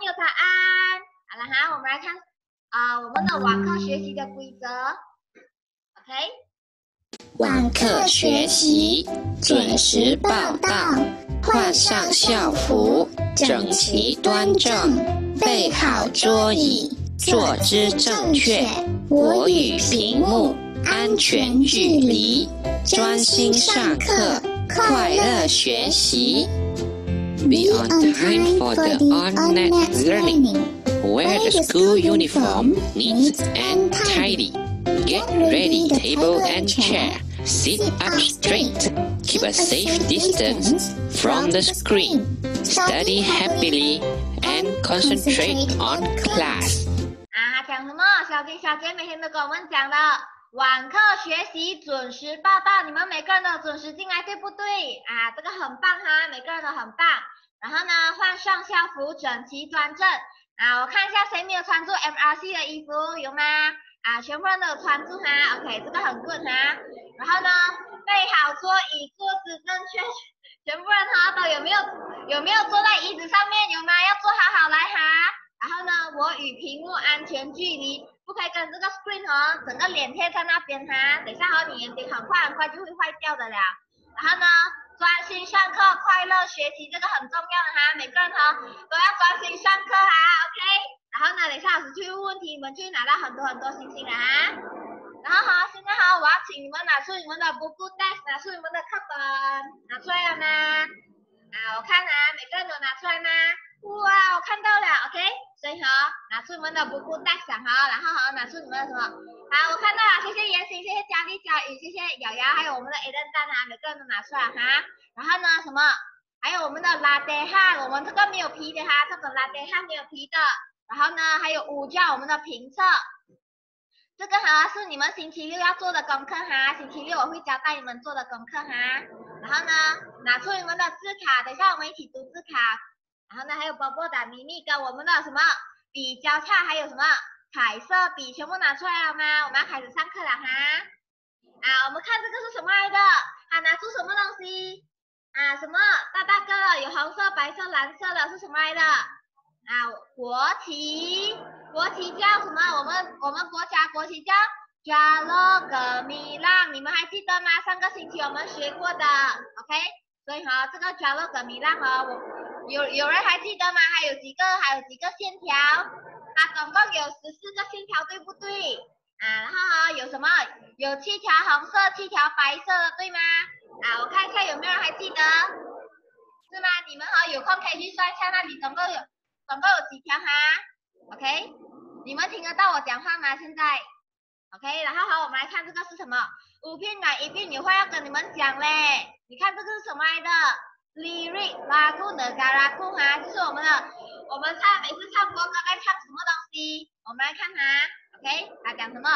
有答案。好了哈，我们来看我们的网课学习的规则。OK。 网课学习，准时报到，换上校服，整齐端正，备好桌椅，坐姿正确，国语屏幕，安全距离，专心上课，快乐学习。Be on time for the on-net learning. Wear the school uniform, neat and tidy. Get ready, table and chair. Sit up straight. Keep a safe distance from the screen. Study happily and concentrate on class. 讲什么？小金小姐每天都跟我们讲的，网课学习准时报到，你们每个人都准时进来，对不对？这个很棒哈，每个人都很棒。然后呢，换上校服，整齐端正。我看一下谁没有穿住 MRC 的衣服，有吗？全部人都有穿住哈 ，OK， 这个很 good 哈。然后呢，备好桌椅，坐姿正确，全部人都有没有坐在椅子上面？有吗？要坐好来哈。然后呢，我与屏幕安全距离，不可以跟这个 screen 整个脸贴在那边哈。等一下你眼睛很快就会坏掉的啦。然后呢，专心上课，快乐学习，这个很重要的哈，每个人都要专心上课哈 ，OK。然后呢，等一下老师去问问题，你们就会拿到很多星星了哈。然后现在我要请你们拿出你们的 book desk， 拿出你们的课本，拿出来了吗？我看每个人都拿出来吗？哇，我看到了 ，OK。所以拿出你们的 book desk 然后拿出你们的什么？好，我看到了，谢谢妍希，谢谢佳丽、佳宇，谢谢瑶瑶，还有我们的 Eden 蛋每个人都拿出来哈。然后呢，什么？还有我们的拉丁汉，我们这个没有皮的哈，这本拉丁汉没有皮的。然后呢，还有午觉，我们的评测，这个是你们星期六要做的功课哈，星期六我会交代你们做的功课哈。然后呢，拿出你们的字卡，等一下我们一起读字卡。然后呢，还有波波打咪咪跟我们的什么笔交叉，还有什么彩色笔，全部拿出来了吗？我们要开始上课了哈。我们看这个是什么来的？拿出什么东西？什么大个有红色、白色、蓝色的是什么来的？国旗，国旗叫什么？我们国旗叫加勒格米浪，你们还记得吗？上个星期我们学过的 ，OK。所以这个加勒格米浪有人还记得吗？还有几个线条？总共有14个线条，对不对？然后有什么？有7条红色，7条白色的，对吗？我看一下有没有人还记得？是吗？你们有空可以去算一下，那里总共有几条哈 ？OK， 你们听得到我讲话吗？现在 ？OK， 然后我们来看这个是什么？5片奶1片，有话要跟你们讲嘞。你看这个是什么来的？Lyric lagu negaraku就是我们每次唱国歌该唱什么东西？我们来看OK， 讲什么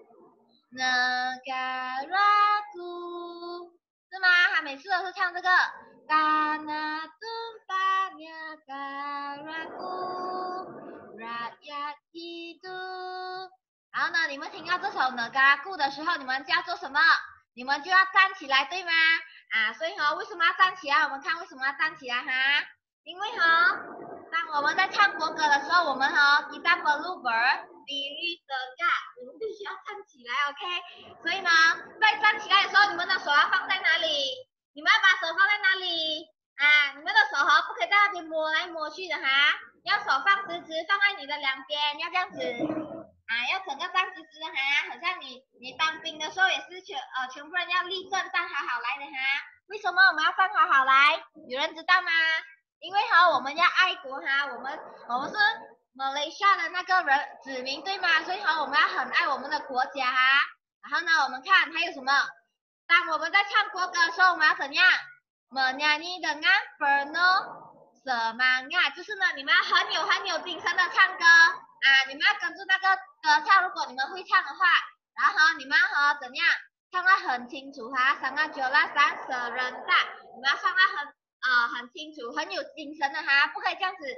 negaraku 是吗？每次都是唱这个 Karena tumpahnya negaraku rakyat hidup。然后呢，你们听到这首 negaraku 的时候，你们就要做什么？你们就要站起来，对吗？所以为什么要站起来？我们看为什么要站起来哈？因为当我们在唱国歌的时候，我们kita perlu berdiri tegak， 我们必须要站起来 ，OK？ 所以呢，在站起来的时候，你们的手要放在哪里？你们要把手放在哪里？你们的手不可以在那边摸来摸去的哈，要手放直放在你的两边，要这样子。要整个站直的哈，好像你当兵的时候也是全部人要立正站好来的哈。为什么我们要站好来？有人知道吗？因为我们要爱国哈，我们是马来西亚的那个子民对吗？所以我们要很爱我们的国家哈。然后呢，我们看还有什么？当我们在唱国歌的时候，我们要怎样？menyanyi dengan penuh semangat， 就是呢，你们要很有精神的唱歌。你们要跟住那个歌唱，如果你们会唱的话，然后你们怎样唱得很清楚哈，sangat jelas dan serentak， 你们要唱得很清楚，很有精神的哈，不可以这样子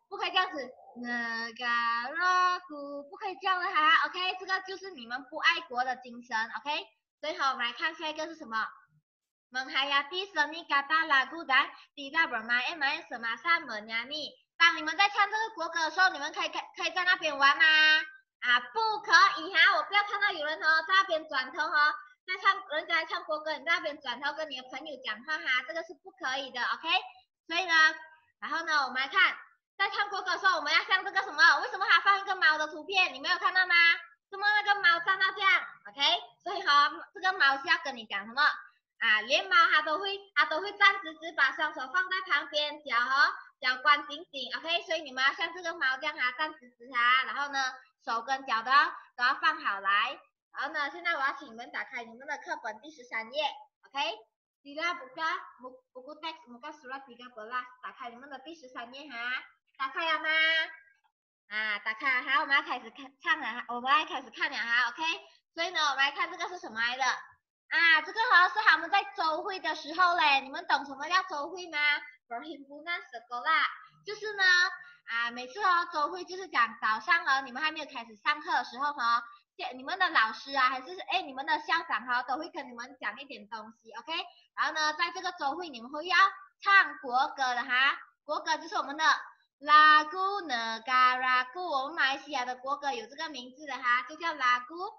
，negaraku， 不可以这样的哈 ，OK， 这个就是你们不爱国的精神 ，OK， 所以我们来看下一个是什么？menghayati seni kata lagu dan tidak bermain-main semasa menyanyi。 当你们在唱这个国歌的时候，你们可以在那边玩吗？啊，不可以哈！我不要看到有人在那边转头人家在唱国歌，你在那边转头跟你的朋友讲话哈，这个是不可以的 ，OK？ 所以呢，然后呢，我们来看，在唱国歌的时候，我们要像这个什么？为什么还放一个猫的图片？你没有看到吗？怎么那个猫站到这样 ，OK？ 所以这个猫是要跟你讲什么？啊，连猫它都会站直直，把双手放在旁边，脚关紧紧 ，OK？ 所以你们要像这个猫这样站直直然后呢，手跟脚都要放好来。然后呢，现在我要请你们打开你们的课本第13页 ，OK？ Sila buku teks muka surat 13，打开你们的第13页哈，打开了吗？啊，打开好，我们要开始唱了，我们要开始看了哈 ，OK？ 所以呢，我们来看这个是什么来的？啊，这个是他们在周会的时候嘞，你们懂什么叫周会吗？ Perhimpunan sekolah， 就是呢，每次周会就是讲早上你们还没有开始上课的时候你们的老师还是你们的校长都会跟你们讲一点东西 ，OK？ 然后呢，在这个周会你们会要唱国歌的哈，国歌就是我们的Lagu Negaraku， 我们马来西亚的国歌有这个名字的哈，就叫 Lagu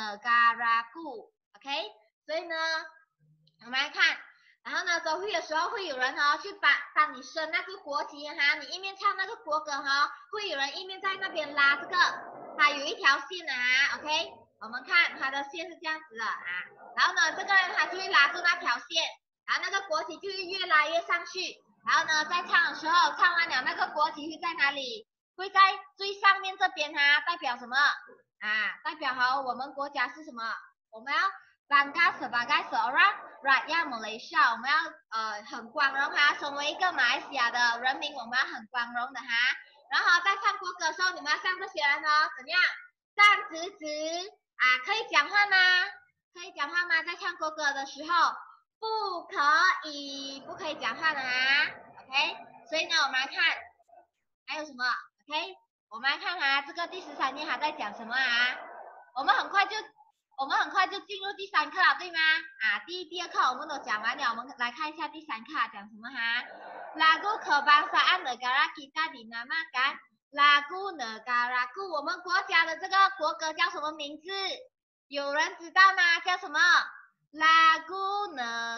Negaraku，OK？ 所以呢，我们来看，然后呢，周会的时候会有人去帮你升那个国旗哈，你一面唱那个国歌会有人一面在那边拉这个。它有一条线的OK？ 我们看它的线是这样子的然后呢，这个人他就会拉住那条线，然后那个国旗就会越拉越上去，然后呢，在唱的时候，唱完了那个国旗会在哪里？会在最上面这边代表什么？代表我们国家是什么？我们要bangga sebagai seorang rakyat Malaysia， 我们要很光荣成为一个马来西亚的人民，我们要很光荣的然后在唱国歌的时候，你们要像这些人怎样站直直可以讲话吗？可以讲话吗？在唱国歌的时候，不可以讲话的OK？ 所以呢，我们来看还有什么 OK？ 我们来看这个第13页还在讲什么我们很快就进入第3课了，对吗？第1、第2课我们都讲完了，我们来看一下第3课讲什么Lagu kebangsaan negara kita dinamakan Lagu Negaraku， 我们国家的这个国歌叫什么名字？有人知道吗？叫什么 ？Lagu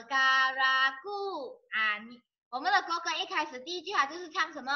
Negaraku 我们的国歌一开始第一句就是唱什么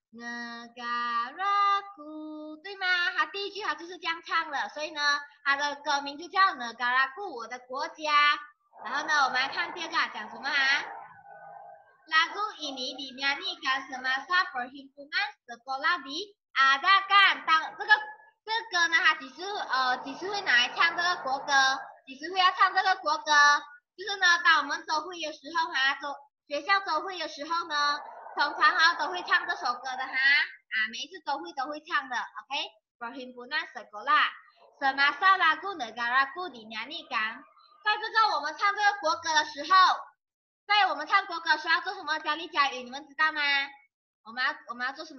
？Negaraku， 对吗？它第一句就是这样唱的，所以呢，它的歌名就叫 Negaraku， 我的国家。然后呢，我们来看第2个讲什么Lagu ini dinyanyikan semasa perhimpunan sekolah diadakan。这个歌呢，它几时会拿来唱这个国歌？几时会要唱这个国歌？就是呢，当我们周会的时候学校周会的时候呢，通常都会唱这首歌的每一次周会都会唱的 ，OK？Perhimpunan sekolah semasa lagu negaraku dinyanyikan。在这个我们唱这个国歌的时候。在我们唱国歌的时候要做什么？加力加语，你们知道吗？我们要做什么？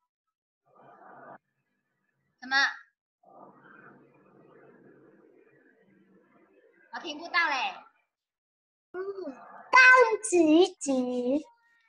什么？我听不到嘞。 站直直。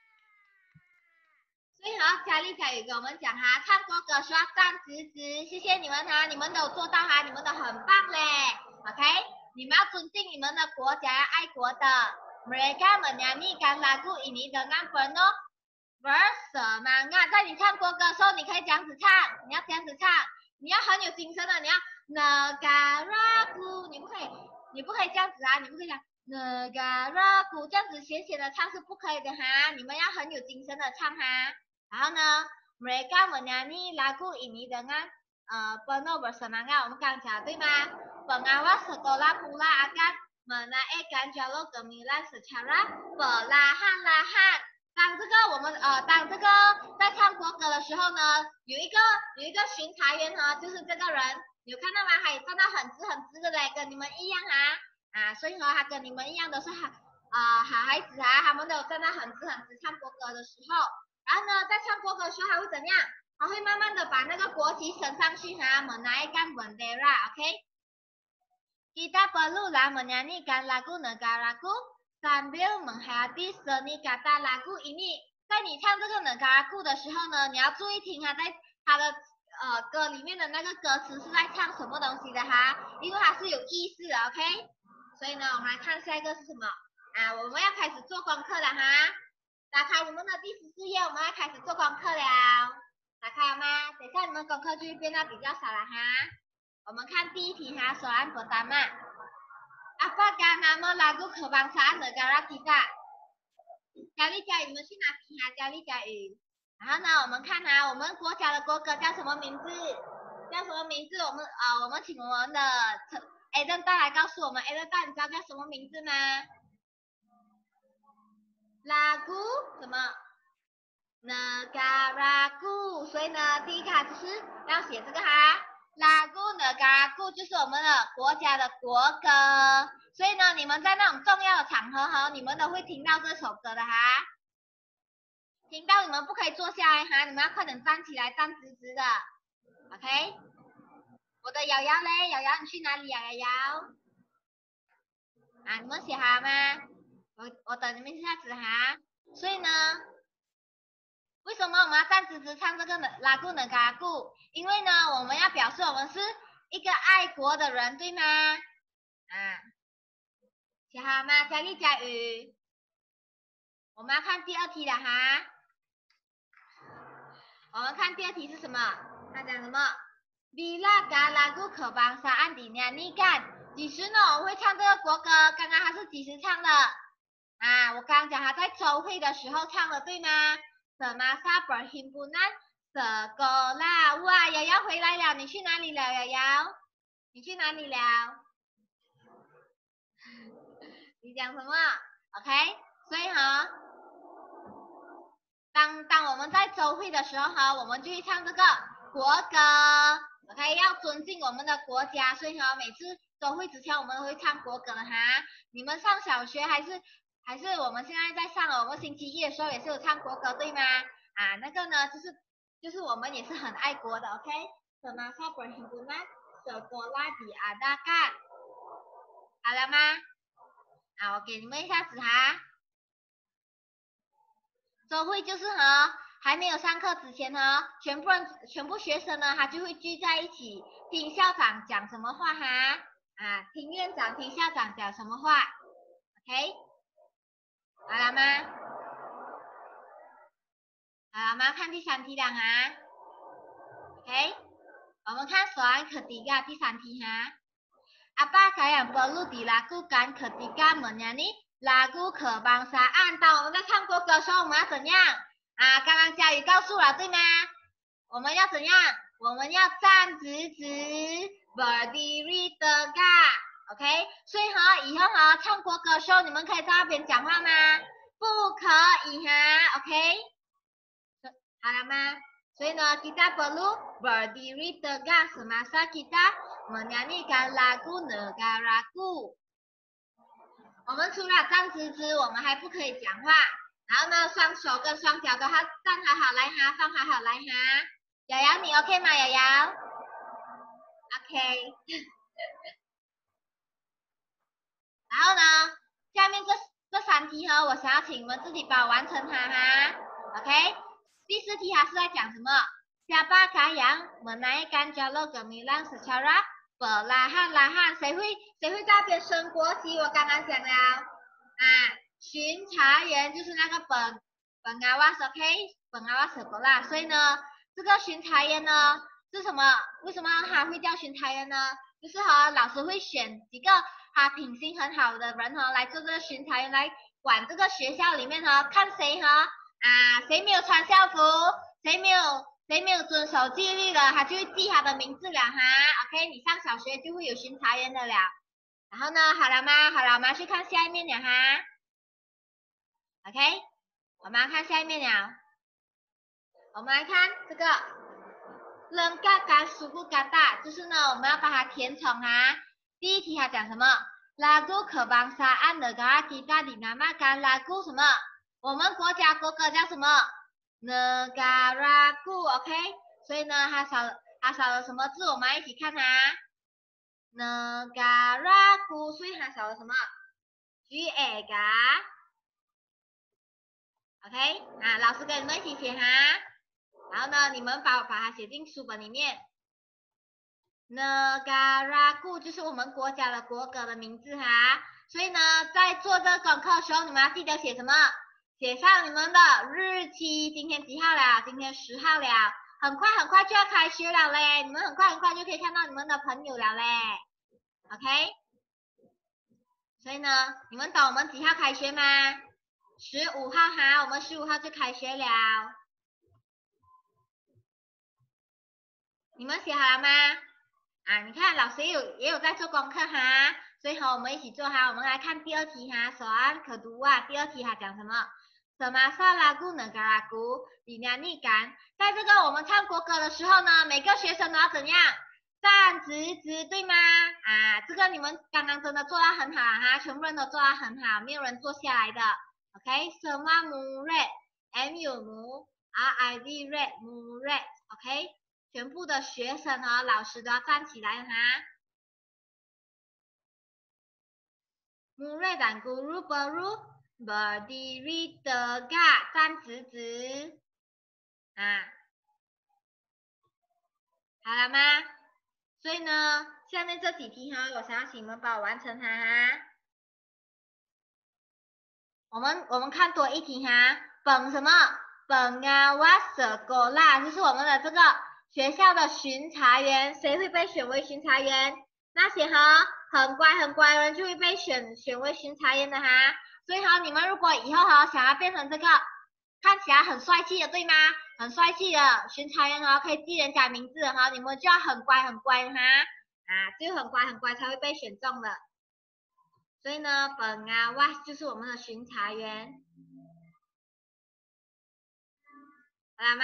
所以加力加语跟我们讲唱国歌需要站直直。谢谢你们你们都做到你们都很棒嘞。OK？ 你们要尊敬你们的国家，要爱国的。Mereka menyanyikan lagu ini dengan penuh bersemangat。在你唱国歌的时候，你可以这样子唱，你要这样子唱，你要很有精神的，你要 negaraku， 你不可以这样子你不可以讲 negaraku 这样子闲闲的唱是不可以的你们要很有精神的唱然后呢 ，mereka menyanyi lagu ini dengan penuh bersemangat， 我们刚讲对吗？Pengawas sekolah pula akan menaikkan jalur gemilang secara perlahan-lahan。当这个在唱国歌的时候呢，有一个巡查员就是这个人，有看到吗？他也站到很直的嘞，跟你们一样所以他跟你们一样都是好孩子他们都有站到很直唱国歌的时候，然后呢，在唱国歌的时候他会怎样？他会慢慢的把那个国旗升上去menaikkan bendera，OK？Kita perlulah menyanyikan lagu negaraku sambil menghayati seni kata lagu ini。 在你唱这个negaraku的时候呢，你要注意听它在它的歌里面的那个歌词是在唱什么东西的哈，因为它是有意思的 ，OK？ 所以呢，我们来看下一个是什么啊？我们要开始做功课了哈，打开你们的第14页，我们要开始做功课了。打开了吗？等一下你们功课就会变得比较少了哈。我们看第一题哈，soalan pertama. Apakah nama lagu kebangsaan negara kita？ 家里家语，你们去拿笔哈，家里家语。然后呢，我们看哈，我们国家的国歌叫什么名字？叫什么名字？我们请我们的Eden 大来告诉我们 ，Eden 大，你知道叫什么名字吗？lagu 什么？negaraku， 所以呢，第一个就是要写这个哈，lagu negaraku 就是我们的国家的国歌，所以呢，你们在那种重要的场合哈，你们都会听到这首歌的哈。听到你们不可以坐下来哈，你们要快点站起来，站直直的 ，OK？ 我的瑶瑶嘞，瑶瑶你去哪里呀？瑶瑶啊，你们写好吗？我等你们一下子哈。所以呢，为什么我们要站直直唱这个拉固能嘎固？因为呢，我们要表示我们是一个爱国的人，对吗？啊，写好吗？佳丽佳宇，我们要看第二题了哈。我们看第二题是什么？它讲什么 ？Bila lagu kebangsaan dinyanyikan， 几时呢？我会唱这个国歌。刚刚它是几时唱的？啊，我刚刚讲它在周会的时候唱的，对吗？ Semasa perhimpunan sekolah。哇，瑶瑶回来了，你去哪里了？瑶瑶，你去哪里了？你讲什么 ？OK， 所以哈。当我们在周会的时候哈，我们就会唱这个国歌 ，OK， 要尊敬我们的国家，所以哈，每次周会之前我们会唱国歌的哈。你们上小学还是我们现在在上了，我们星期一的时候也是有唱国歌对吗？啊，那个呢就是我们也是很爱国的 ，OK。Semasa perhimpunan sekolah diadakan， 好了吗？啊，我给你们一下子哈。周会就是还没有上课之前全部学生呢，他就会聚在一起听校长讲什么话哈，啊，听院长听校长讲什么话 ，OK， 好了吗？好了吗？看第3题了哈 ，OK， 我们看soal ketiga第3题哈。Apa yang perlu dilakukan ketika menyanyi lagu kebangsaan？ 当我们在唱国歌的时候，我们要怎样？啊，刚刚佳宇告诉了，对吗？我们要怎样？我们要站直直 ，berdiri tegak，OK？ 所以以后唱国歌的时候，你们可以在那边讲话吗？不可以哈 ，OK？ 好了吗？所以呢，kita perlu berdiri tegak semasa kita menyanyikan lagu negaraku。我们除了站直直，我们还不可以讲话。然后呢，双手跟双脚都要站好来哈，放好来哈。瑶瑶，你 OK 吗？瑶瑶 ，OK。然后呢，下面这3题我想要请你们自己帮我完成它哈 ，OK。第4题它是在讲什么 ？Siapakah yang menaikkan jalur gemilang secara perlahan-lahan？ 谁会在那边升国旗？我刚刚讲了啊，巡查员就是那个pengawas OK，pengawas sekolah。所以呢，这个巡查员呢是什么？为什么他会叫巡查员呢？就是老师会选几个他品行很好的人来做这个巡查员，来管这个学校里面看谁谁没有穿校服，谁没有遵守纪律的，他就会记他的名字了哈。OK， 你上小学就会有巡查员的了。然后呢，好了吗？好了，我们要去看下一面了哈。OK， 我们要看下一面了。我们来看这个lengkapkan suku kata， 就是呢，我们要把它填充哈。第一题它讲什么 ？Lagu kebangsaan negara kita dinamakan lagu 什么？我们国家国歌叫什么 ？negaraku，OK， 所以呢，它少了什么字？我们一起看哈。negaraku， 所以它少了什么 ？ga OK， 老师跟你们一起写哈。然后呢，你们把它写进书本里面。Negaraku 就是我们国家的国歌的名字哈。所以呢，在做这个功课的时候，你们要记得写什么？写上你们的日期，今天几号了？今天10号了。很快就要开学了嘞，你们很快就可以看到你们的朋友了嘞。OK， 所以呢，你们懂我们几号开学吗？15号哈，我们15号就开学了。你们写好了吗？你看老师也有在做功课哈，所以和我们一起做哈。我们来看第2题哈，soal kedua，第2题它讲什么？Semasa lagu negaraku dinyanyikan，在这个我们唱国歌的时候呢，每个学生都要怎样？站直直，对吗？这个你们刚刚真的做到很好哈，全部人都做到很好，没有人坐下来的。OK，semua murid，MU RID murid，OK， 全部的学生和老师都要站起来哈。Murid dan guru baru berdiri tegak， 站直直。好了吗？所以呢，下面这几题哈，我想要请你们帮我完成它哈。我们看多一题哈，本什么？本pengawas sekolah，就是我们的这个学校的巡查员，谁会被选为巡查员？那些很乖的人就会被选为巡查员的哈。所以你们如果以后想要变成这个看起来很帅气的，对吗？很帅气的巡查员可以记人家名字你们就要很乖哈。就很乖才会被选中的。所以呢，pengawas就是我们的巡查员，好了吗？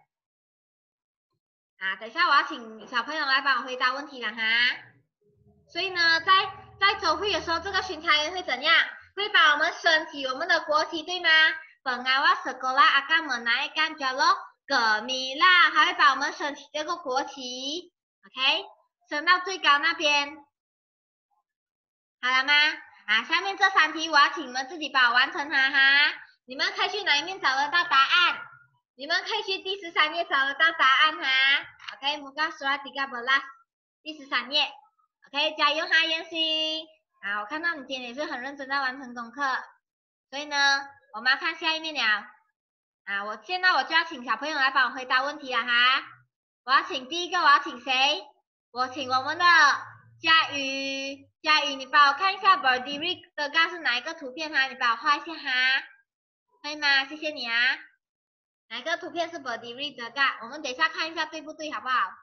等一下我要请小朋友来帮我回答问题了哈。所以呢，在周会的时候，这个巡查员会怎样？会把我们升起我们的国旗，对吗？pengawas sekolah akan menaikkan jalur gemilang，还会把我们升起这个国旗 ，OK， 升到最高那边，好了吗？下面这3题我要请你们自己帮我完成它哈。你们可以去哪一面找得到答案？你们可以去第13页找得到答案哈。OK，muka surat 13，第13页。OK， 加油哈，妍希。我看到你今天也是很认真在完成功课。所以呢，我们要看下一面了。现在我就要请小朋友来帮我回答问题了哈。我要请第一个，我要请谁？我请我们的佳宇，你帮我看一下 berdiri tegak 是哪一个图片哈？你帮我画一下哈，可以吗？谢谢你啊。哪个图片是 berdiri tegak？ 我们等一下看一下对不对，好不好？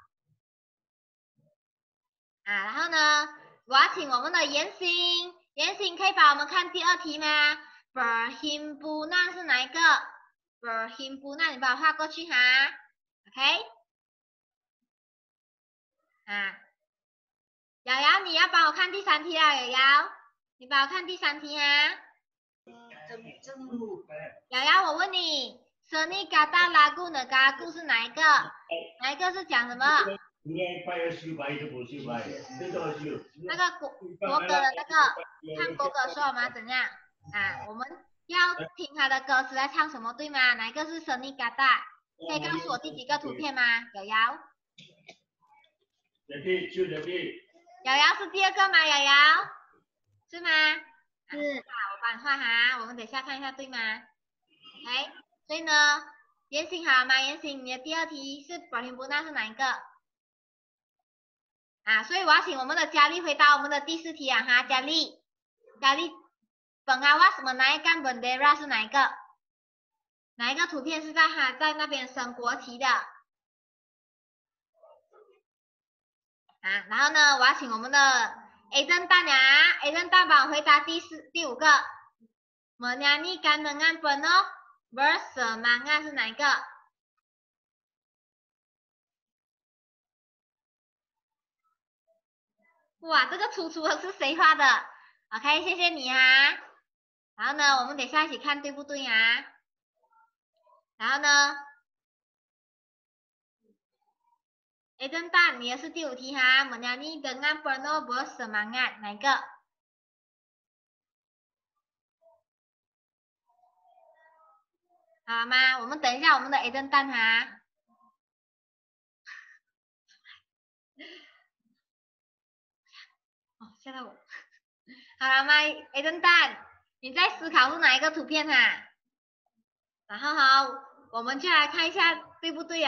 然后呢，我要请我们的妍欣可以帮我们看第2题吗 ？Berhimpunan 是哪一个 ？Berhimpunan 你帮我画过去哈 ，OK？ 瑶瑶你要帮我看第3题啊，瑶瑶，你帮我看第3题啊。瑶瑶，我问你 ，Seni kata lagu negaraku 是哪一个？哪一个是讲什么？那个国歌的那个唱国歌的时候我们要怎样？我们要听他的歌词在唱什么，对吗？哪一个是 Seni kata？ 可以告诉我第几个图片吗？瑶瑶。瑶瑶是第2个吗？瑶瑶是吗？是。我帮你画哈，我们等一下看一下对吗？所以呢，妍欣好吗？妍欣，你的第2题是berhimpunan是哪一个？所以我要请我们的佳丽回答我们的第4题哈，佳丽，pengawas menaikkan bendera 是哪一个？哪一个图片是在那边升国旗的？然后呢，我要请我们的 Aiden 大娘，Aiden 大帮我回答第5个。menyanyikan dengan penuh bersemangat 是哪一个？哇，这个粗的是谁画的 ？OK， 谢谢你啊。然后呢，我们等一下一起看对不对啊？然后呢，Aiden 大，你的是第5题哈，menyanyi dengan penuh bersemangat 哪一个？ 好吗？我们等一下我们的 A 灯蛋哈。哦，吓到我。好了吗？A 灯蛋，你在思考是哪一个图片哈？然后好，我们就来看一下对不对啊？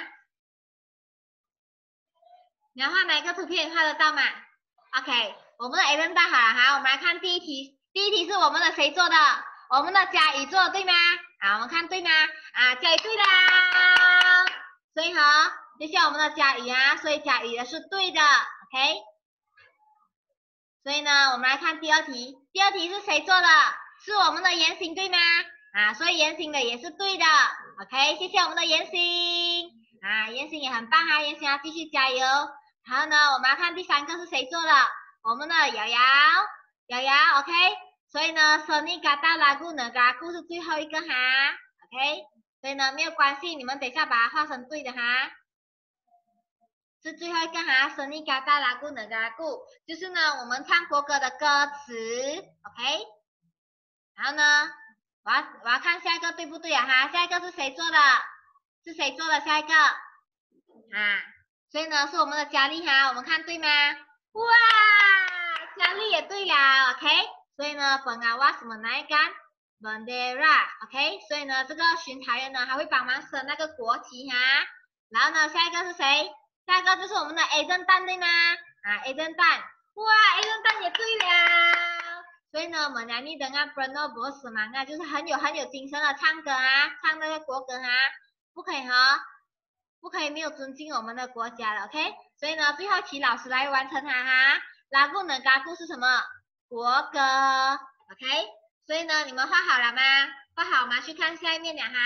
你要画哪一个图片？画得到吗 ？OK， 我们的 A 灯蛋好了哈，我们来看第一题。第一题是我们的谁做的？我们的佳宇做的对吗？啊，我们看对吗？啊，佳宇对啦。所以哈，谢谢我们的佳宇啊，所以佳宇的是对的 ，OK。所以呢，我们来看第二题。第二题是谁做的？是我们的言行对吗？啊，所以言行的也是对的。OK， 谢谢我们的言行。啊，言行也很棒哈，言行要继续加油。然后呢，我们要看第三个是谁做的？我们的瑶瑶，OK。所以呢，Sony Gata Lagu Negaku 是最后一个哈。OK， 所以呢没有关系，你们等一下把它画成对的哈。是最后一个哈，Sony Gata Lagu Negaku， 就是呢我们唱国歌的歌词 ，OK。然后呢，我要看下一个对不对啊哈？下一个是谁做的？是谁做的？下一个啊，所以呢是我们的佳丽哈，我们看对吗？哇，佳丽也对了 ，OK。所以呢，本啊哇什么哪一杆 ？Bendera，OK。所以呢，这个巡查员呢还会帮忙升那个国旗哈。然后呢，下一个是谁？下一个就是我们的 A 灯蛋对吗？啊 ，A 灯蛋，哇 ，A 灯蛋也对了。所以呢，我们来等啊 Bruno Boss 嘛，那就是很有精神的唱歌啊，唱那个国歌啊，不可以哈，不可以没有尊敬我们的国家了 ，OK？ 所以呢，最后期老师来完成它哈。拉古能嘎古是什么？国歌 ，OK？ 所以呢，你们画好了吗？画好吗？去看下面了哈。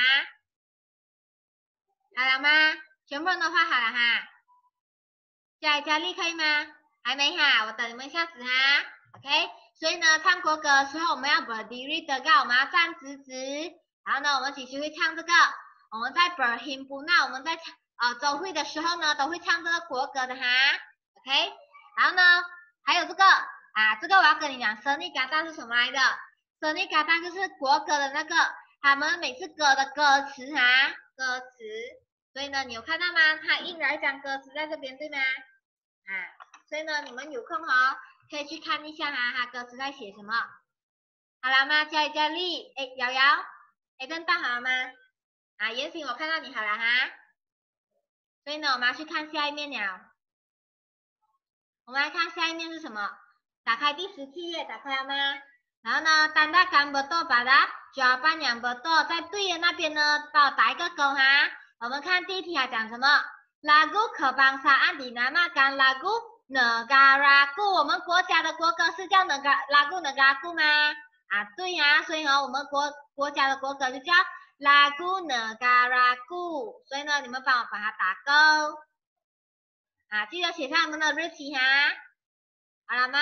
好了吗？全部人都画好了哈。佳丽可以吗？还没哈，我等你们一下子哈 ，OK。所以呢，唱国歌的时候我们要 berdiri tegak， 我们要站直直。然后呢，我们几时会唱这个？我们在 berhimpuna， 我们在周会的时候呢，都会唱这个国歌的哈 ，OK。然后呢，还有这个啊，这个我要跟你讲，Sony Gata 是什么来的？Sony Gata 就是国歌的那个，他们每次歌的歌词哈，歌词。所以呢，你有看到吗？它印了一张歌词在这边，对吗？啊，所以呢，你们有空哈，可以去看一下哈，它歌词在写什么。好了吗？佳丽，哎，瑶瑶，哎，跟大好了吗？啊，言行，我看到你好了哈。所以呢，我们要去看下一面了。我们来看下一面是什么？打开第17页，打开了吗？然后呢，tanda kan betul pada jawaban yang betul， 在对的那边呢，帮我打一个勾哈。我们看第一题它讲什么？Lagu kebangsaan dinamakan lagu negaraku， 我们国家的国歌是叫lagu negaraku 吗？啊，对呀，所以呢，我们国家的国歌就叫 lagu negaraku， 所以呢，你们帮我把它打勾。啊，记得写上你们的日期哈，好了吗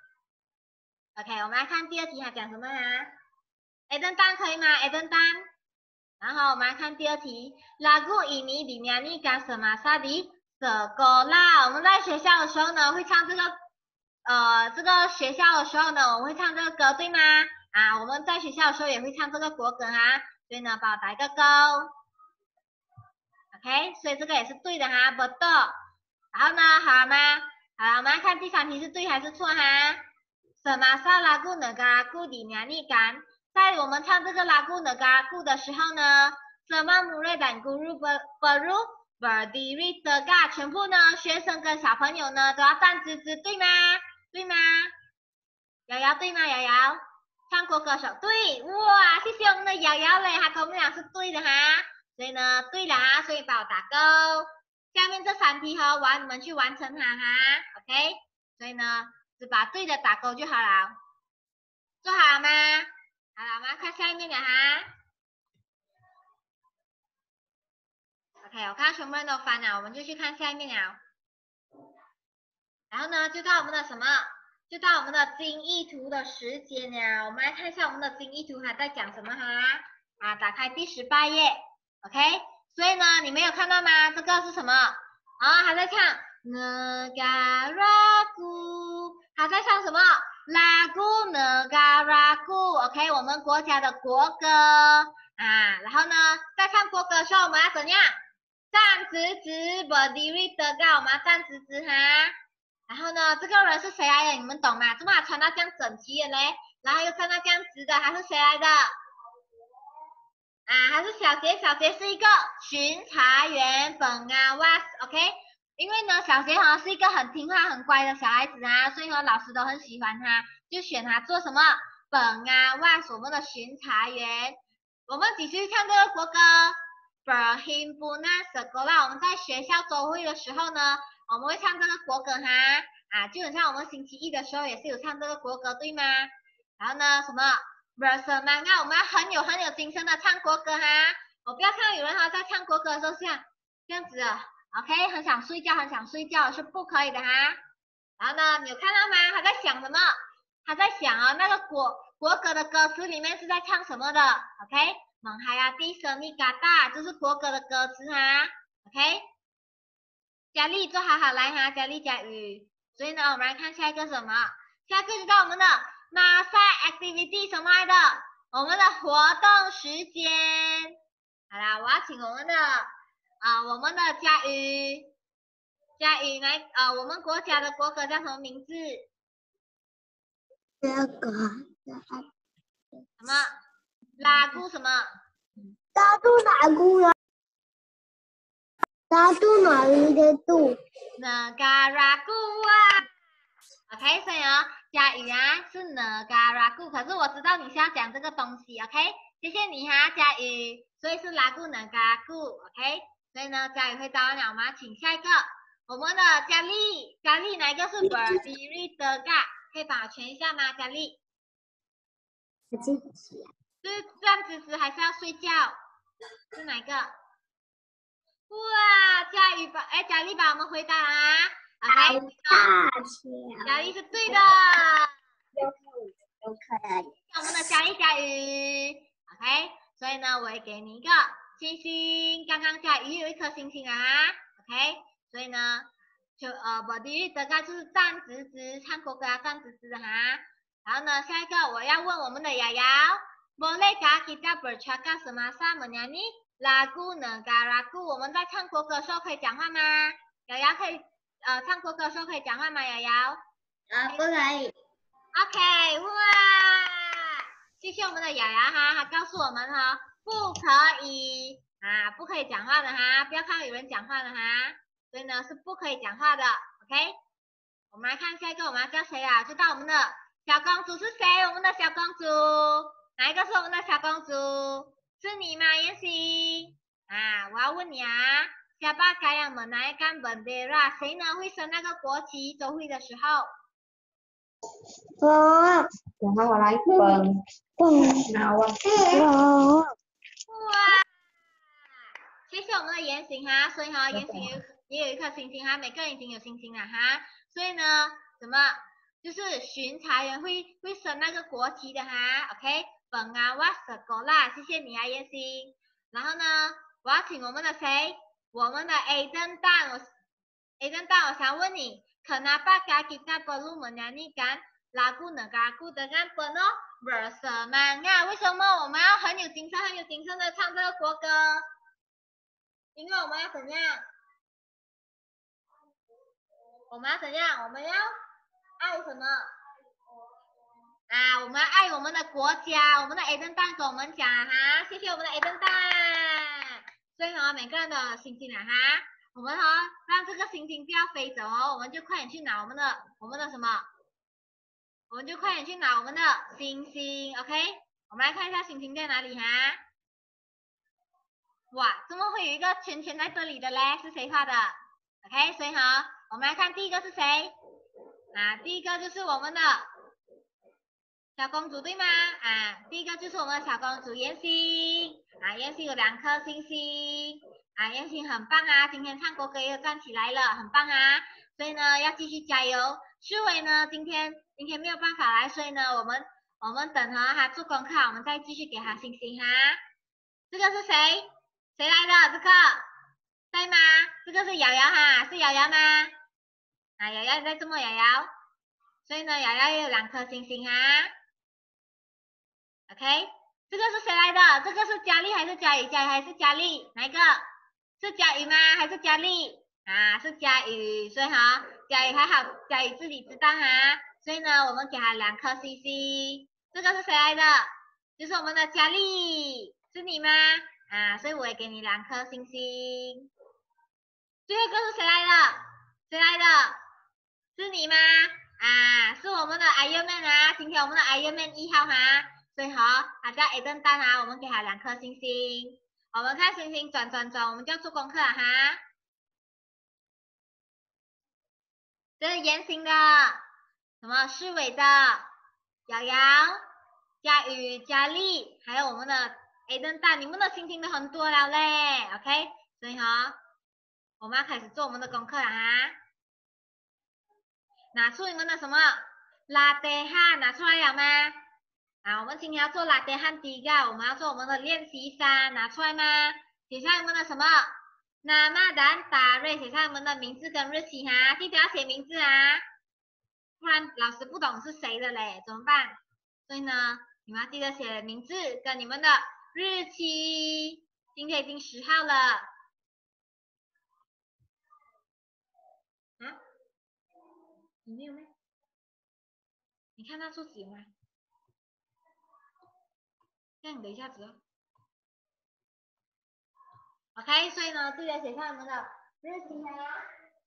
？OK， 我们来看第二题，它讲什么哈 ？A 灯蛋可以吗 ？A 灯蛋。然后我们来看第二题，Lagu ini dinyanyikan semasa di sekolah。我们在学校的时候呢，会唱这个学校的时候呢，我们会唱这个歌，对吗？啊，我们在学校的时候也会唱这个国歌哈，所以呢，帮我打一个勾。OK， 所以这个也是对的哈，不对。然后呢，好吗？好，我们来看第三题是对还是错哈？Semasa lagu negaraku dinyanyikan， 在我们唱这个lagu negaraku的时候呢，semua murid dan guru perlu berdiri tegak， 全部呢学生跟小朋友呢都要站直直，对吗？对吗？瑶瑶对吗？瑶瑶唱国歌手对，哇，谢谢我们的瑶瑶嘞，她跟我们讲是对的哈，所以呢对了哈，所以帮我打勾。下面这3题和你们去完成它哈 ，OK？ 所以呢，只把对的打勾就好了。做好了吗？好了，我们要看下一面了哈。OK， 我看全部人都翻了，我们就去看下一面了。然后呢，就到我们的什么？就到我们的精益图的时间了。我们来看一下我们的精益图它在讲什么哈？啊，打开第18页 ，OK？ 所以呢，你们有看到吗？这个是什么？啊，还在唱 negaraku， 还在唱什么 ？lagu negaraku，OK？ 我们国家的国歌。 啊，然后呢，在唱国歌的时候我们要怎样？站直直，berdiri tegak，我们要站直直哈。然后呢，这个人是谁来的？你们懂吗？怎么穿到这样整齐的嘞？然后又站到这样直的，他是谁来的？啊，他是小杰，小杰是一个巡查员，本啊 was，OK。因为呢，小杰好像是一个很听话、很乖的小孩子啊，所以呢，老师都很喜欢他，就选他做什么？本啊 was 我们的巡查员。我们继续唱这个国歌。Perhimpunan Sekolah， 我们在学校周会的时候呢，我们会唱这个国歌哈，啊，就很像我们星期一的时候也是有唱这个国歌，对吗？然后呢，什么 bersemangat， 我们要很有精神的唱国歌哈。我不要看到有人哈在唱国歌的时候像这样子的 ，OK， 很想睡觉是不可以的哈。然后呢，你有看到吗？他在想什么？他在想啊，那个国歌的歌词里面是在唱什么的 ？OK。menghayati seni kata 就是国歌的歌词哈 ，OK。佳丽坐好来哈，佳丽佳宇。所以呢，我们来看下一个什么？下一个就到我们的 masa activity 什么来的？我们的活动时间。好啦，我要请我们的佳宇来我们国家的国歌叫什么名字？ 这个什么？拉姑什么？ 打肚哪姑啊？打肚哪里的肚 ？negara ku 啊。OK， 所以呢，佳宇啊是 negara ku， 可是我知道你是要讲这个东西 ，OK， 谢谢你哈，佳宇，所以是 lagu negara ku，OK， 所以呢，佳宇会答完了，我们要请下一个，我们的佳丽哪一个是 berdiri tegak？ 可以帮我圈一下吗？佳丽，是站直直还是要睡觉？是哪一个？哇，佳丽把我们回答啊 ，OK， 佳丽是对的。 都可以。 我们的佳丽佳宇 ，OK， 所以呢，我会给你一个星星。刚刚佳宇有一颗星星啊 ，OK， 所以呢，就berdiri tegak 就是站直直，唱国歌要站直直的哈。然后呢，下一个我要问我们的瑶瑶 ，Bolehkah kita bercakap semasa menyanyi lagu negaraku？ 我们在唱国歌的时候可以讲话吗？瑶瑶可以唱国歌的时候可以讲话吗？瑶瑶？ 不可以。 OK， 哇！谢谢我们的雅雅哈，她告诉我们哈，不可以啊，不可以讲话的哈，不要看到有人讲话的哈，所以呢是不可以讲话的 ，OK。我们来看下一个，我们要叫谁啊？就到我们的小公主是谁？我们的小公主，哪一个是我们的小公主？是你吗，妍希？啊，我要问你啊，siapa yang menaikkan bendera？ 谁呢会升那个国旗？周会的时候？ 然后我来拿哇！ 谢谢我们的言行哈，所以哈，言行也有一颗星星哈，每个人已经有星星了哈，所以呢，就是巡查员会升那个国旗的哈 ，OK， 本啊哇塞狗啦，谢谢你啊言行，然后呢，我要请我们的谁？我们的 Aiden 蛋，我想问你，Kenapa kita perlu menyanyikan lagu negaraku dengan penuh bersemangat？ 为什么我们要很有精神的唱这个国歌？因为我们要怎样？我们要怎样？我们要爱什么？啊，我们要爱我们的国家。我们的 Aiden 蛋跟我们讲哈，谢谢我们的 Aiden 蛋。所以呢，每个人的星星哈，我们让这个星星不要飞走哦，我们就快点去拿我们的什么？我们就快点去拿我们的星星 ，OK？ 我们来看一下星星在哪里哈。哇，怎么会有一个圈圈在这里的嘞？是谁画的 ？OK， 所以我们来看第一个是谁？啊，第一个就是我们的小公主对吗？啊，第一个就是我们的小公主妍希。啊，妍希有2颗星星。啊，妍希很棒啊，今天唱国歌又站起来了，很棒啊。所以呢，要继续加油。诗伟呢，今天没有办法来，所以呢，我们等他做功课，我们再继续给他星星哈。这个是谁？谁来的？这个在吗？这个是瑶瑶哈，是瑶瑶吗？啊，瑶瑶你在这么瑶瑶，所以呢，瑶瑶也有2颗星星哈。OK， 这个是谁来的？这个是佳丽还是佳宇？佳宇还是佳丽？哪一个？是佳宇吗？还是佳丽？啊，是佳宇，所以哈，佳宇还好，佳宇自己知道哈，所以呢，我们给他2颗星星。这个是谁来的？就是我们的佳丽，是你吗？啊，所以我也给你2颗星星。最后一个是谁来的？谁来的？是你吗？啊，是我们的 Iron Man 啊，今天我们的 Iron Man 1号哈，所以好，他叫 Eden 蛋啊，我们给他2颗星星。我们看星星转，我们就要做功课了哈。这是圆形的，什么世伟的、瑶瑶、佳宇、佳丽，还有我们的 Eden 蛋，你们的星星都很多了嘞 ，OK， 所以哈，我们要开始做我们的功课了哈。拿出你们的什么拉丁汉拿出来了吗？啊，我们今天要做拉丁汉第一个，我们要做我们的练习3，拿出来吗？写下你们的什么？Nama dan tarikh，写下你们的名字跟日期哈，记得要写名字啊，不然老师不懂是谁的嘞，怎么办？所以呢，你们要记得写名字跟你们的日期。今天已经10号了。啊？你没有吗？你看到数字有吗？那你等一下子哦。OK， 所以呢，记得写上你们的日期啊。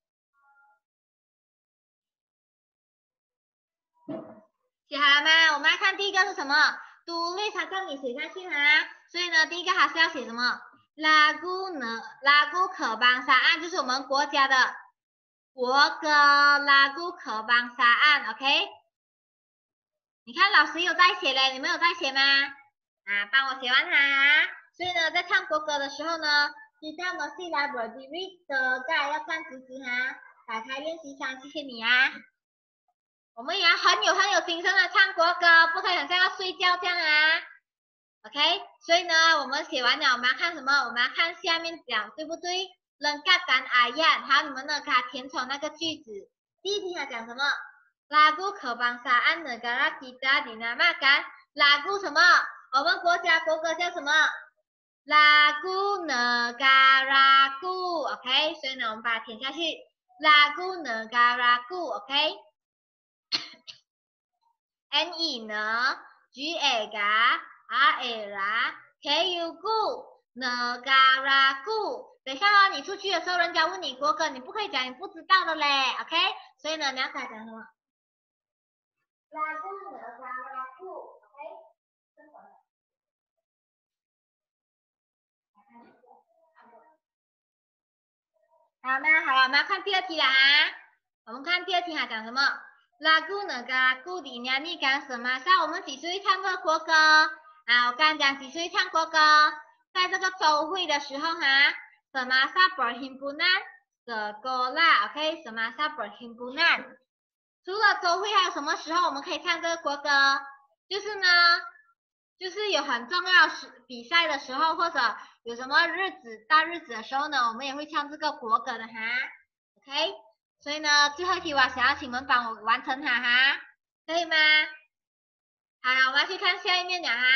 写好了吗？我们来看第一个是什么？独立，它叫你写下去哈。所以呢，第一个还是要写什么？拉古可邦沙岸，就是我们国家的国歌拉古可邦沙岸 ，OK？ 你看老师有在写嘞，你们有在写吗？啊，帮我写完哈。所以呢，在唱国歌的时候呢，记得呢是来 berdiri 的盖要站直直哈。打开练习3，谢谢你啊。我们也要很有精神的唱国歌，不可以很像要睡觉这样啊。OK， 所以呢，我们写完了，我们要看什么？我们要看下面讲对不对？Lengkapkan ayat， 好，你们呢给它填充那个句子。第一题它讲什么？Lagu kebangsaan negara kita dinamakan lagu 什么？我们国家国歌叫什么？Lagu negaraku，OK， 所以呢，我们把它填下去。Lagu negaraku，OK。N-I 呢 G-A-R-A-K-U-G negaraku。等一下哦，你出去的时候，人家问你国歌，你不可以讲你不知道的嘞 ，OK？ 所以呢，你要跟他讲什么？Lagu negaraku，OK？ 好吗？好了，我们要看第2题了啊。我们看第2题还讲什么？Lagu negaraku dinyanyikan semasa， 我们几岁唱这个国歌？啊，我刚刚讲几岁唱国歌，在这个周会的时候哈，semasa perhimpunan sekolah，OK， semasa perhimpunan。除了周会，还有什么时候我们可以唱这个国歌？就是呢，就是有很重要比赛的时候，或者有什么大日子的时候呢，我们也会唱这个国歌的哈。OK， 所以呢，最后一题我想要请你们帮我完成它哈，可以吗？好了，我们要去看下一面了哈。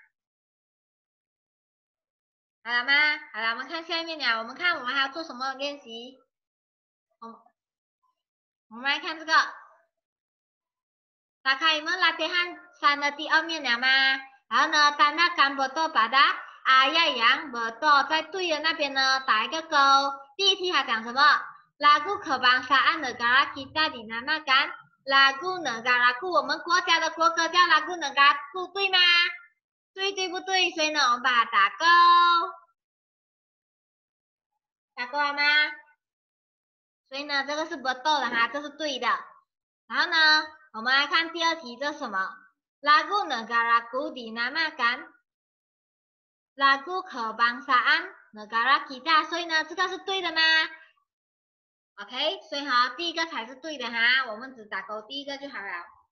好了吗？好了，我们看下一面了。我们看我们还要做什么练习？我们来看这个。打开你们latihan 3的第2面了吗？然后呢 ，tandakan betul pada ayat yang betul， 在对的那边呢打一个勾。第一题它讲什么？Lagu kebangsaan negara kita dinamakan lagu negaraku， 我们国家的国歌叫 lagu negaraku， 对吗？对不对？所以呢，我们把它打勾。打勾了吗？所以呢，这个是betul的哈，这是对的。然后呢，我们来看第2题，这是什么？Lagu negaraku dinamakan lagu kebangsaan negara kita， 所以呢，这个是对的吗 ？OK， 所以哈，第一个才是对的哈，我们只打勾第一个就好了。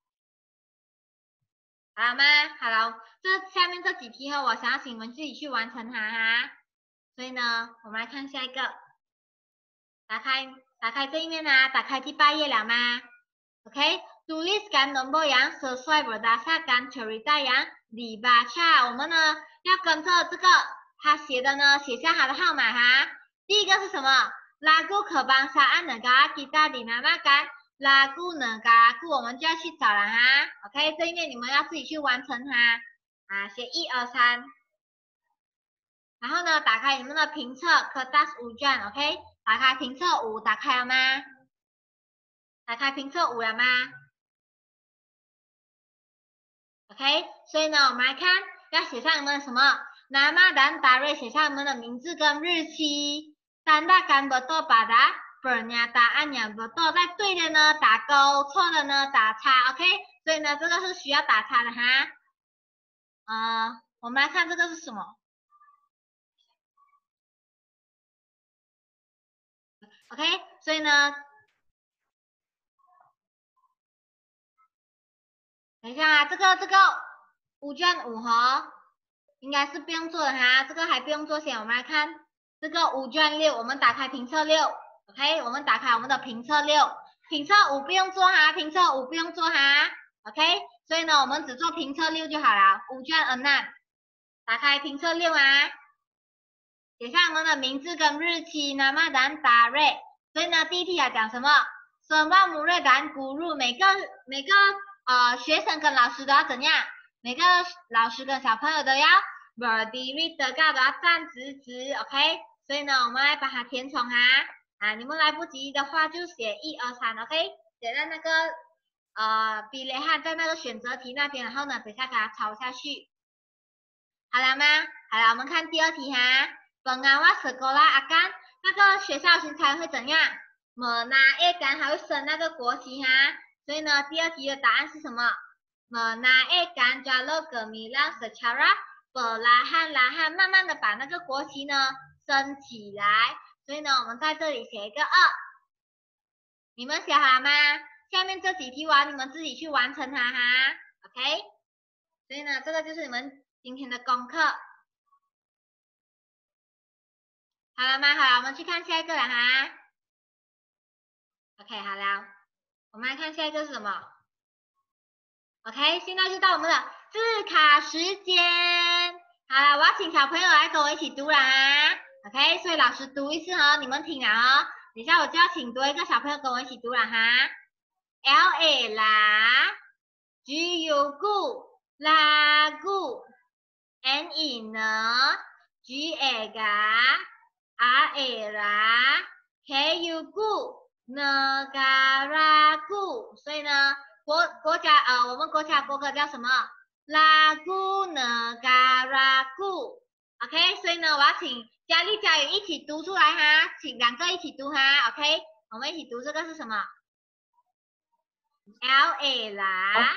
好了吗？好了，这下面这几题哈，我想要请你们自己去完成它哈。所以呢，我们来看下一个，打开这一面啊，打开第8页了吗？OK， tuliskan nombor yang sesuai berdasarkan cerita yang dibaca。我们呢要跟着这个他写的呢写下他的号码哈。第一个是什么 ？Lagu kebangsaan negara kita dinamakan lagu negaraku， 我们就要去找了哈。OK， 这一面你们要自己去完成它啊，写1、2、3。然后呢，打开你们的评测 kertas ujian，OK， 打开评测5，打开了吗？打开评测5了吗 ？OK， 所以呢，我们来看，要写上你们的什么 nama dan tarikh， 写上你们的名字跟日期。Tandakan betul pada pernyataan yang betul， 在对的呢打勾，错的呢打叉 ，OK， 所以呢，这个是需要打叉的哈。我们来看这个是什么 ？OK， 所以呢，等一下啊，这个5卷5哈，应该是不用做的哈，这个还不用做先。我们来看这个5卷6，我们打开评测6 ，OK， 我们打开我们的评测6，评测5不用做哈，评测5不用做哈 ，OK， 所以呢，我们只做评测6就好了。5卷6，打开评测6啊，写下我们的名字跟日期 nama dan tarikh。所以呢，第一题要讲什么？Semua murid dan guru， 每个学生跟老师都要怎样？每个老师跟小朋友都要 berdiri tegak， 都要站直直 ，OK？ 所以呢，我们来把它填充啊，你们来不及的话就写1、2、3 ，OK？ 写在那个pilihan， 在那个选择题那边，然后呢，等一下给它抄下去。好了吗？好了，我们看第2题哈。Pengawas sekolah akan， 那个学校巡查会怎样？menaikkan， 还会升那个国旗哈。所以呢，第2题的答案是什么 ？menaikkan jalur gemilang secara perlahan-lahan， 慢慢的把那个国旗呢升起来。所以呢，我们在这里写一个2。你们写好吗？下面这几题我要你们自己去完成它哈。OK？ 所以呢，这个就是你们今天的功课。好了吗？好了，我们去看下一个了哈。OK， 好了，我们来看下一个是什么 ？OK， 现在就到我们的字卡时间。好了，我要请小朋友来跟我一起读了啊。OK， 所以老师读一次哦，你们听了哦。等一下我就要请多一个小朋友跟我一起读了哈。LA 啦 ，GU gu lagu，NE 呢 GA RA KU gu negaraku， 所以呢，国家我们国家国歌叫什么 ？Lagu negaraku。OK， 所以呢，我要请佳丽、佳宇一起读出来哈，请2个一起读哈。OK， 我们一起读这个是什么 ？LA 啦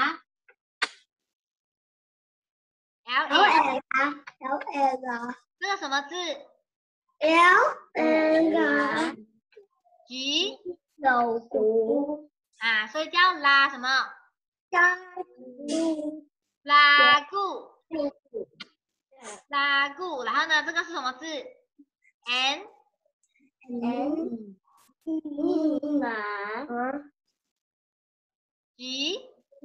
，LA 这个什么字 LA ？G 老虎啊，所以叫拉什么？ 加 ？Lagu，然后呢，这个是什么字 ？N G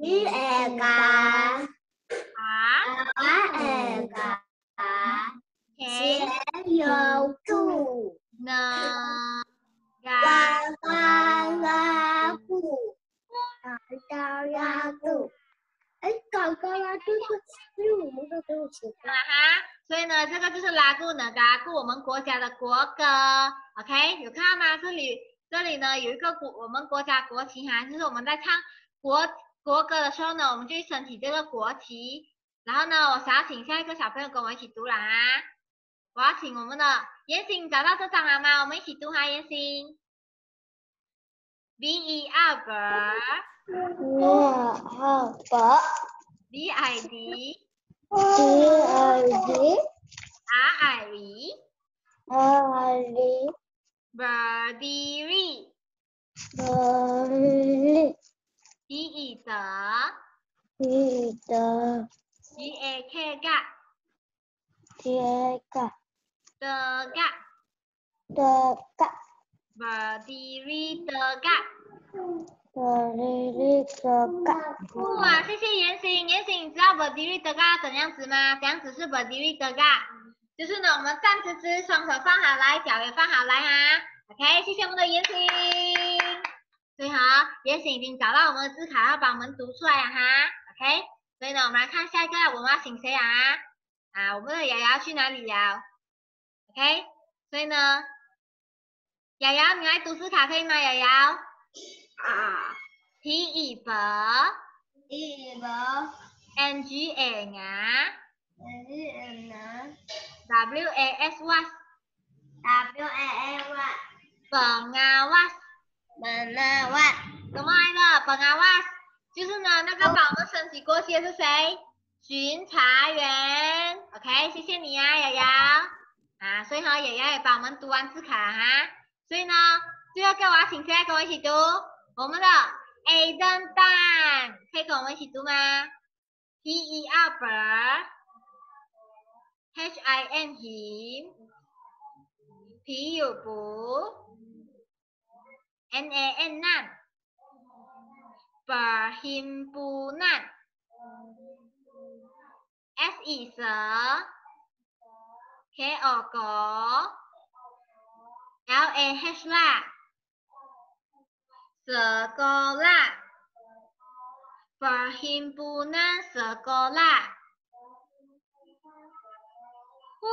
R哈，所以呢，这个就是拉古呢嘎古，我们国家的国歌 ，OK， 有看到吗？这里呢有一个我们国家国旗哈，就是我们在唱国歌的时候呢，我们就升起这个国旗。然后呢，我想要请下一个小朋友跟我一起读了啊，我要请我们的妍欣找到这张了吗？我们一起读哈，妍欣。BER BID RIE berdiri di GAK tegak berdiri tegak berdiri tegak. 哇，谢谢言行。言行，你知道 berdiri tegak 怎样子吗？怎样子是 berdiri tegak？就是呢，我们站直直，双手放好来，脚也放好来哈。OK， 谢谢我们的言行。所以好，言行已经找到我们的字卡，要把我们读出来了哈。OK， 所以呢，我们来看下一个，我们要请谁啊？啊，我们的瑶瑶去哪里了 ？OK， 所以呢，瑶瑶你来读字卡可以吗？瑶瑶。 啊。 P E B N G A nga W A S was pengawas 什么来的 pengawas 就是呢那个把我们升级过去的是谁？巡查员 OK 谢谢你啊瑶瑶啊所以呢瑶瑶也把我们读完字卡哈所以呢最后一个我要请谁来跟我一起读我们的 A 灯蛋可以跟我们一起读吗 P E R bird H I N him P U boo N A N nan perhimpunan S I S K O K L A H la sekolah perhimpunan sekolah 哇！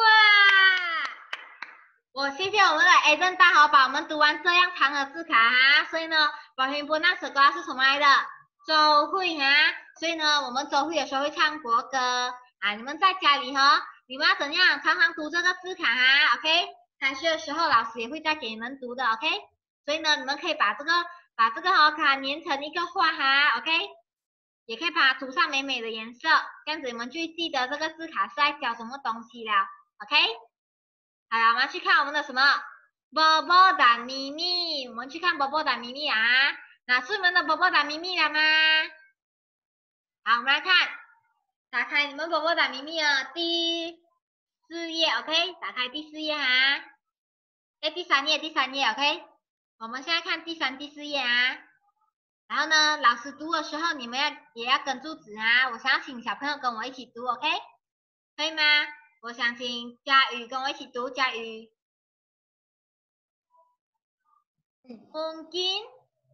我谢谢我们的 A 正大豪把我们读完这样长的字卡哈，所以呢，perhimpunan sekolah 是什么来的？周会哈，所以呢，我们周会的时候会唱国歌啊。你们在家里哈，你们要怎样常常读这个字卡哈 ？OK， 开学的时候老师也会再给你们读的 OK， 所以呢，你们可以把这个卡粘成一个画哈 OK。也可以把它涂上美美的颜色，这样子你们就记得这个字卡是在教什么东西了 ，OK？ 好了，我们要去看我们的什么波波的咪咪，我们去看波波的咪咪啊，哪是你们的波波的咪咪了吗？好，我们来看，打开你们波波的咪咪啊，第4页 ，OK？ 打开第4页哈，第3页 ，OK？ 我们现在看第3、第4页啊。然后呢，老师读的时候，你们也要跟住纸啊。我想要请小朋友跟我一起读 ，OK？ 可以吗？我想请佳宇跟我一起读，佳宇。Mungkin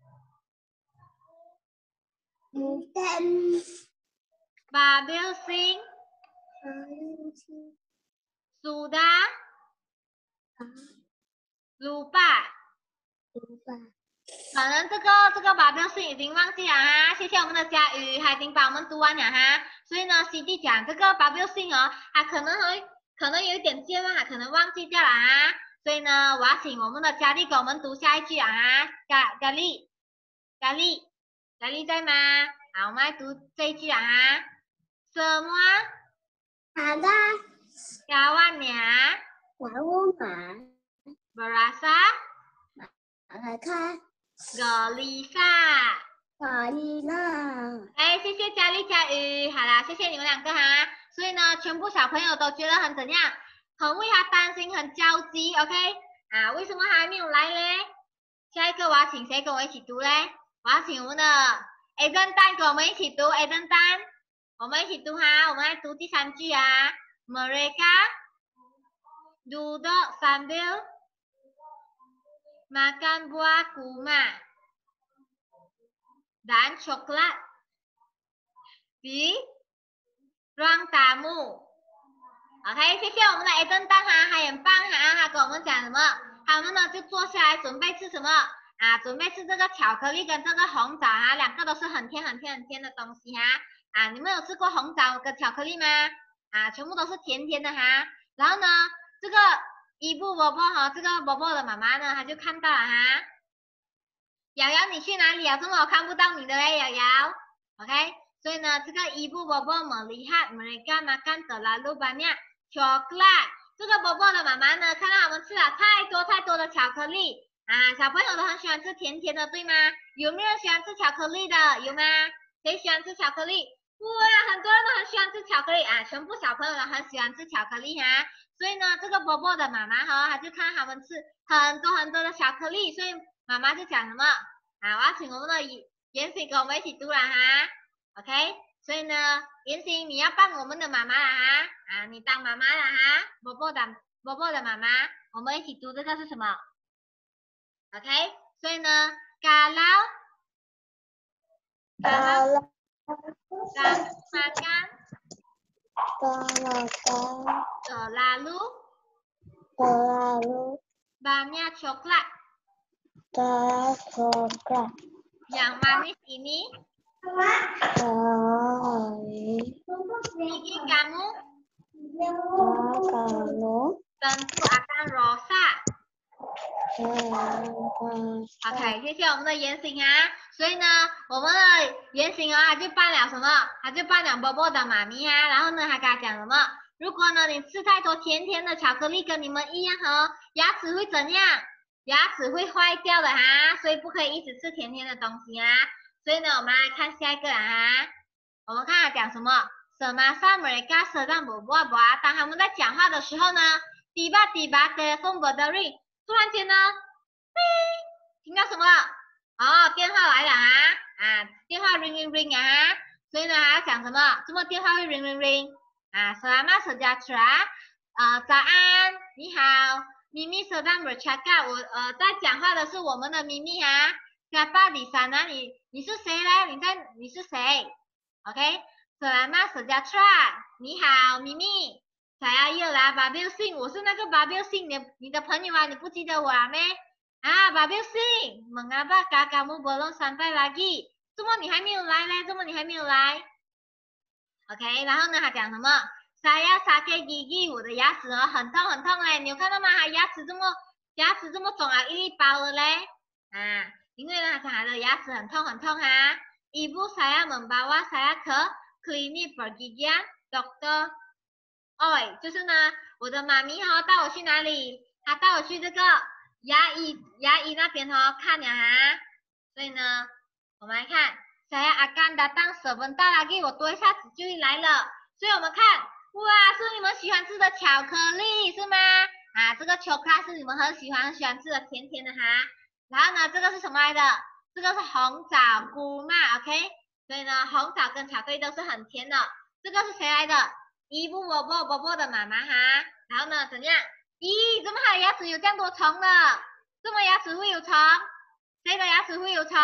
Bm Sem sudah lupa。可能这个把标是已经忘记了哈，谢谢我们的佳宇，他已经把我们读完了哈。所以呢 ，CD 讲这个把标性哦，他可能有一点健忘，可能忘记掉了啊。所以呢，我要请我们的佳丽给我们读下一句啊，佳丽在吗？好，我们来读这一句啊。Semua kawannya berasa gelisah。哎，谢谢佳丽、佳宇，好啦，谢谢你们2个哈。所以呢，全部小朋友都觉得很怎样？很为他担心，很焦急 ，OK？ 啊，为什么还没有来嘞？下一个我要请谁跟我一起读嘞？我要请我们的 A 灯蛋跟我们一起读 ，A 灯蛋，我们一起读哈。我们来读第3句啊 ，Mereka duduk sambil makan buah kurma dan coklat di ruang tamu。OK， 谢谢我们的 A 灯蛋哈，还很棒哈，他跟我们讲什么？他们呢就坐下来准备吃什么啊？准备吃这个巧克力跟这个红枣哈，2个都是很甜的东西哈。啊，你们有吃过红枣跟巧克力吗？啊，全部都是甜甜的哈。然后呢，这个伊布伯伯哈，这个伯伯的妈妈呢，她就看到了哈。瑶瑶，你去哪里啊？这么我看不到你的嘞，瑶瑶。OK， 所以呢，这个伊布伯伯melihat mereka makan terlalu banyak coklat。这个伯伯的妈妈呢，看到他们吃了太多的巧克力啊，小朋友都很喜欢吃甜甜的，对吗？有没有人喜欢吃巧克力的？有吗？谁喜欢吃巧克力？哇，很多人都很喜欢吃巧克力啊，全部小朋友都很喜欢吃巧克力哈。所以呢，这个伯伯的妈妈哈，她就看他们吃很多的巧克力，所以妈妈就讲什么啊？我要请我们的妍希跟我们一起读了哈 ，OK。所以呢，妍希你要扮我们的妈妈了哈，啊，你当妈妈了哈，波波的妈妈，我们一起读这个是什么 ？OK。所以呢，kalau kamu makan terlalu banyak coklat. Yang manis ini gigi kamu tentu akan rosak. OK， 谢谢我们的言行啊。所以呢，我们的言行他就扮了什么？他就扮了波波的妈咪啊。然后呢，还跟他讲什么？如果呢你吃太多甜甜的巧克力，跟你们一样牙齿会怎样？牙齿会坏掉的哈。所以不可以一直吃甜甜的东西啊。所以呢，我们来看下一个啊。我们看他讲什么？Semasa mereka sedang berbual-bual， 当他们在讲话的时候呢 ，tiba-tiba telepon berdering， 突然间呢，听到什么？哦，电话来了啊！电话 ring ring ring 啊！所以呢，还要讲什么？怎么电话会 ring ring ring？ Selamat sejahtera， 早安，你好，咪咪 sedang bercakap， 在讲话的是我们的咪咪啊。Siapa di sana？ 你是谁呢？你是谁 ？OK，Selamat sejahtera， 你好，咪咪。Saya ialah Bm Sem， 我是那个 Bm Sem， 你的朋友啊，你不记得我啊咩？Bm Sem， mengapa kamu belum sampai lagi？ 怎么你还没有来呢？怎么你还没有来 ？OK， 然后呢，他讲什么 ？Saya sakit gigi， 我的牙齿很痛很痛嘞，你有看到吗？他牙齿这么肿啊，一粒包了嘞。因为呢，他的牙齿很痛很痛哈。Ibu saya membawa saya ke klinik pergigian dokter。就是呢，我的妈咪带我去哪里？她带我去这个牙医那边看了哈。所以呢，我们来看 saya akan datang sebentar lagi， 我多一下子就会来了。所以我们看，哇，是你们喜欢吃的巧克力是吗？这个巧克力是你们很喜欢吃的甜甜的哈。然后呢，这个是什么来的？这个是红枣菇嘛 ，OK。所以呢，红枣跟巧克力都是很甜的。这个是谁来的？伊布波波的妈妈哈，然后呢怎样？咦，怎么他的牙齿有这样多虫的？怎么牙齿会有虫？谁的牙齿会有虫？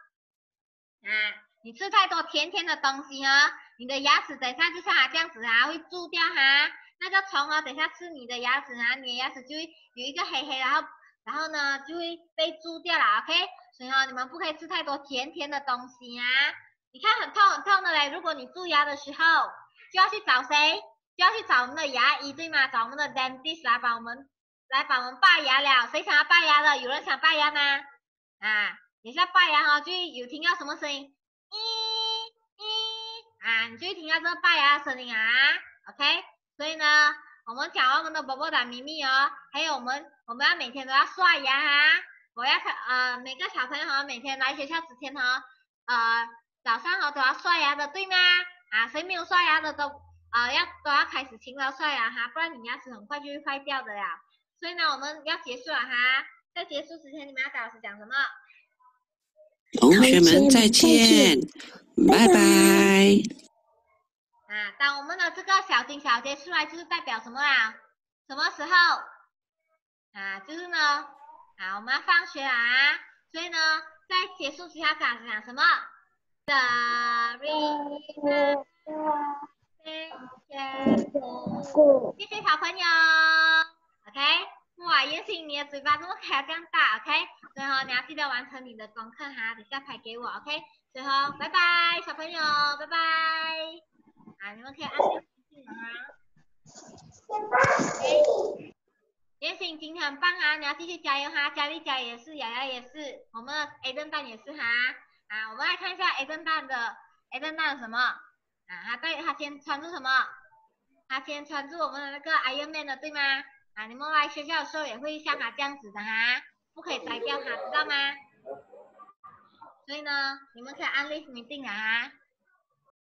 你吃太多甜甜的东西你的牙齿等一下就像这样子会蛀掉哈。那个虫等一下吃你的牙齿你的牙齿就会有一个黑黑，然后呢就会被蛀掉了 ，OK。所以你们不可以吃太多甜甜的东西你看很痛很痛的嘞，如果你蛀牙的时候。就要去找谁？就要去找我们的牙医对吗？找我们的 dentist 来帮我们拔牙了。谁想要拔牙的？有人想拔牙吗？等一下拔牙就有听到什么声音？你就会听到这个拔牙的声音OK， 所以呢，我们讲我们的宝宝的咪咪还有我们要每天都要刷牙我要每个小朋友每天来学校之前早上都要刷牙的对吗？谁没有刷牙的都要开始勤劳刷牙不然你牙齿很快就会坏掉的呀。所以呢，我们要结束了在结束之前，你们要跟老师讲什么？ 同学们再见，拜拜。 当我们的这个小金小节出来，就是代表什么什么时候？就是呢，我们要放学了所以呢，在结束之前要跟老师讲什么？谢谢小朋友 ，OK。哇，妍希你的嘴巴怎么开这样大 ？OK。最后你要记得完成你的功课等下拍给我 ，OK。最后拜拜，小朋友，拜拜。你们可以按点进OK。妍希今天很棒你要继续加油佳丽加也是，雅雅也是，我们的 A 蛋也是我们来看一下 A 蛋有什么他先穿住什么？他先穿住我们的那个 Iron Man 的对吗？你们来学校的时候也会像他这样子的不可以摘掉它，知道吗？所以呢，你们可以按 Leave Meeting